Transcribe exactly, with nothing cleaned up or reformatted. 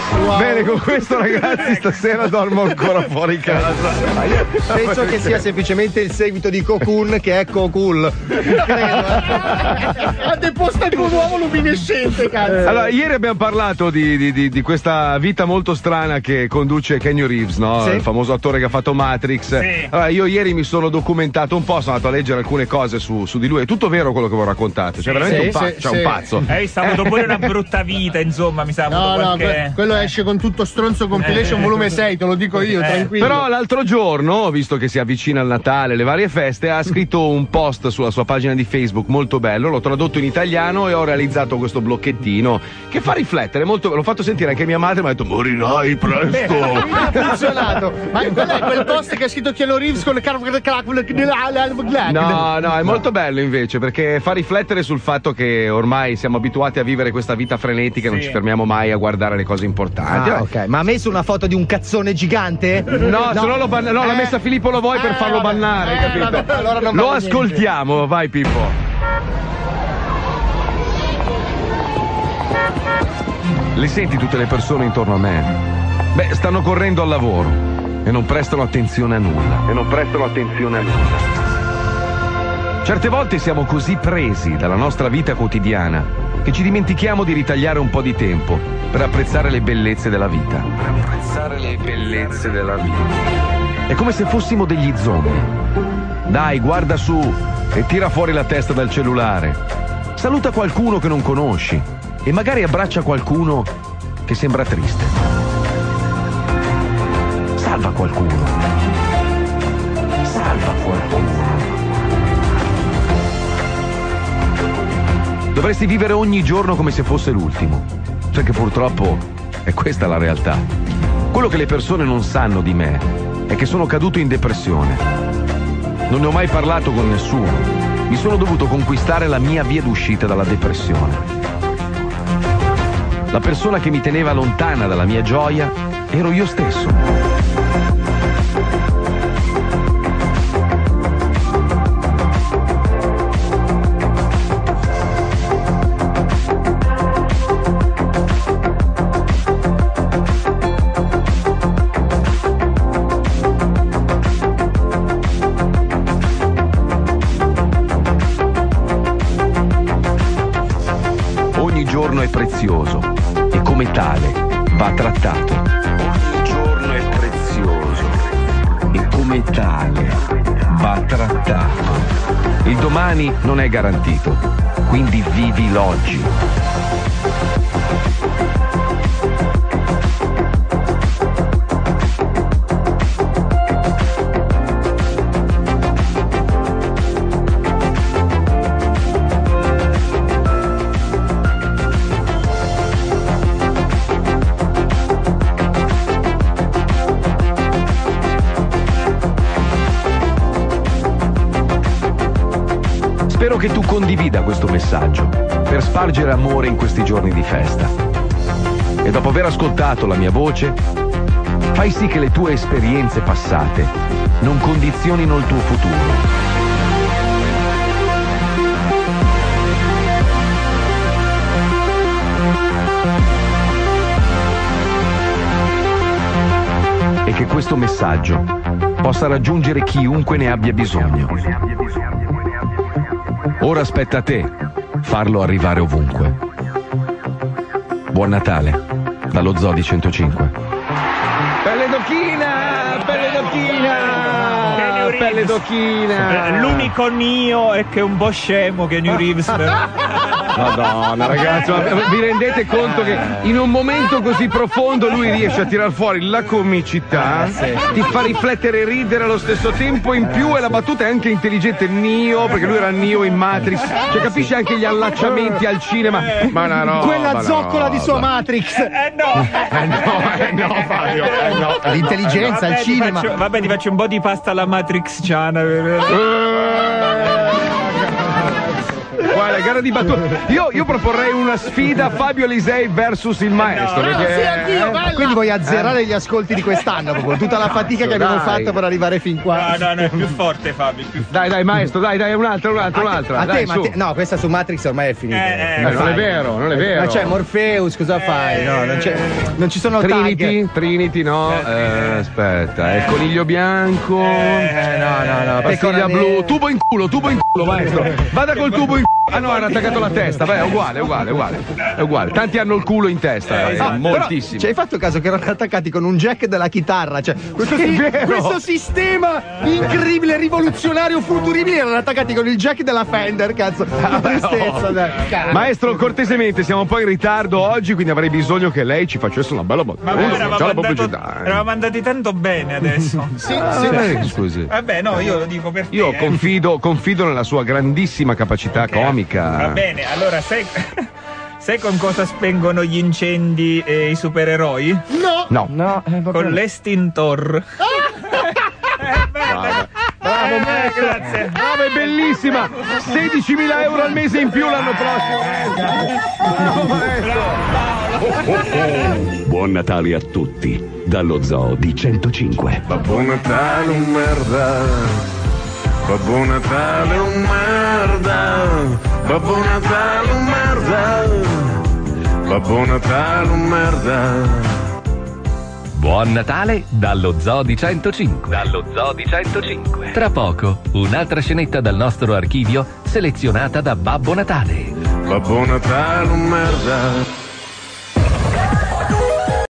Wow. Bene, con questo ragazzi stasera dormo ancora fuori casa. Ma io penso che sia semplicemente il seguito di Cocoon, che è Cocool. Ha depostato un uomo luminescente, cazzo. Allora, ieri abbiamo parlato di, di, di, di questa vita molto strana che conduce Keanu Reeves, no? Sì. Il famoso attore che ha fatto Matrix. Sì. Allora, io ieri mi sono documentato un po', sono andato a leggere alcune cose su, su di lui. È tutto vero quello che vi ho raccontato. Cioè, veramente Sì, un, pa- sì, cioè, sì. un pazzo. Hai stavo avuto pure una brutta vita, insomma, mi sa. No, avuto no, qualche... que- quello esce con tutto stronzo compilation volume sei, te lo dico io, Eh, tranquillo. Però l'altro giorno, visto che si avvicina il Natale, le varie feste, ha scritto un post sulla sua pagina di Facebook molto bello, l'ho tradotto in italiano e ho realizzato questo blocchettino che fa riflettere molto. L'ho fatto sentire anche mia madre, mi ha detto morirai presto. ha funzionato. Ma qual è quel post che ha scritto Keanu Reeves con le No, no, è molto bello invece perché fa riflettere sul fatto che ormai siamo abituati a vivere questa vita frenetica e non Sì. ci fermiamo mai a guardare le cose importanti. Ah, ok. Ma ha messo una foto di un cazzone gigante? No, se no lo ban- no, l'ha Eh. messa Filippo Lo Vuoi per Eh, farlo vabbè. bannare, Eh, capito? vabbè, allora non Lo vale niente. ascoltiamo, vai Pippo. Le senti tutte le persone intorno a me? Beh, stanno correndo al lavoro e non prestano attenzione a nulla. E non prestano attenzione a nulla. Certe volte siamo così presi dalla nostra vita quotidiana che ci dimentichiamo di ritagliare un po' di tempo per apprezzare le bellezze della vita. Per apprezzare le bellezze della vita. È come se fossimo degli zombie. Dai, guarda su e tira fuori la testa dal cellulare. Saluta qualcuno che non conosci e magari abbraccia qualcuno che sembra triste. Salva qualcuno. Salva qualcuno. Dovresti vivere ogni giorno come se fosse l'ultimo, perché purtroppo è questa la realtà. Quello che le persone non sanno di me è che sono caduto in depressione. Non ne ho mai parlato con nessuno. Mi sono dovuto conquistare la mia via d'uscita dalla depressione. La persona che mi teneva lontana dalla mia gioia ero io stesso. Ogni giorno è prezioso e come tale va trattato. Ogni giorno è prezioso e come tale va trattato. Il domani non è garantito, quindi vivi l'oggi. Spero che tu condivida questo messaggio per spargere amore in questi giorni di festa. E dopo aver ascoltato la mia voce, fai sì che le tue esperienze passate non condizionino il tuo futuro. E che questo messaggio possa raggiungere chiunque ne abbia bisogno. Ora aspetta a te farlo arrivare ovunque. Buon Natale dallo Zoo di centocinque. Pelle d'occhina, pelle d'occhina, pelle d'occhina. L'unico Nio è che è un po' scemo che New Reeves. Madonna ragazzi, ma vi rendete conto che in un momento così profondo lui riesce a tirar fuori la comicità, ti fa riflettere e ridere allo stesso tempo, in più e la battuta è anche intelligente. Neo, perché lui era Neo in Matrix, cioè capisce anche gli allacciamenti al cinema, ma una roba, Quella zoccola roba. di sua Matrix. Eh no! Eh no, eh no Fabio, eh no. L'intelligenza, Vabbè, il ti cinema. faccio, vabbè, ti faccio un po' di pasta alla Matrix Ciana. Qual vabbè, gara di battute. Io, io proporrei una sfida Fabio Alisei versus il maestro. No, perché... sì, anch'io, bella. Quindi vuoi azzerare gli ascolti di quest'anno proprio, tutta la fatica che abbiamo dai. fatto per arrivare fin qua. No, no, no, è più forte Fabio, più forte. Dai, dai, maestro, dai, dai, un'altra, un'altra, A te- un'altra. a te, dai, ma su. te- no, questa su Matrix ormai è finita. Eh, eh, Come Eh, non è fai? vero, non è vero. Ma c'è Morpheus, cosa fai? No, non, c'è, non ci sono Trinity, tag. Trinity, no. Eh, aspetta, è il coniglio bianco. Eh, no, no, no. Pastiglia pecora blu, nera. tubo in culo, tubo in culo, maestro. Vada col tubo in culo. Ah no, era attaccato alla testa. Beh, è uguale, è uguale, è uguale. È uguale. Tanti hanno il culo in testa, eh, Ah, moltissimi. però ci hai fatto caso che erano attaccati con un jack della chitarra? Cioè, questo, si- vero. questo sistema incredibile, rivoluzionario, futuribile erano attaccati con il jack della Fender, cazzo. Che tristezza, dai. Cazzo. Maestro, cortesemente, siamo un po' in ritardo oggi, quindi avrei bisogno che lei ci facesse una bella Ma battuta. noi Già eravamo, la andato- pubblicità. eh. eravamo andati tanto bene adesso. Sì, Ah, sì. eh, scusi. Vabbè, no, io lo dico per te. Io eh. confido, confido nella sua grandissima capacità Ok. comica. Va bene, allora sai, sai con cosa spengono gli incendi e i supereroi? No. No. No, eh, va Con bene. l'estintor. Eh, bella. Bravo, Eh, maestro. grazie. Bravo, è bellissima. sedicimila euro al mese in più l'anno prossimo. Bravo, maestro. Buon Natale a tutti dallo Zoo di centocinque. Babbo Natale un merda, Babbo Natale un merda, Babbo Natale un merda, Babbo Natale un merda. Buon Natale dallo Zoo di centocinque. Dallo Zoo di centocinque. Tra poco, un'altra scenetta dal nostro archivio selezionata da Babbo Natale. Babbo Natale un merda.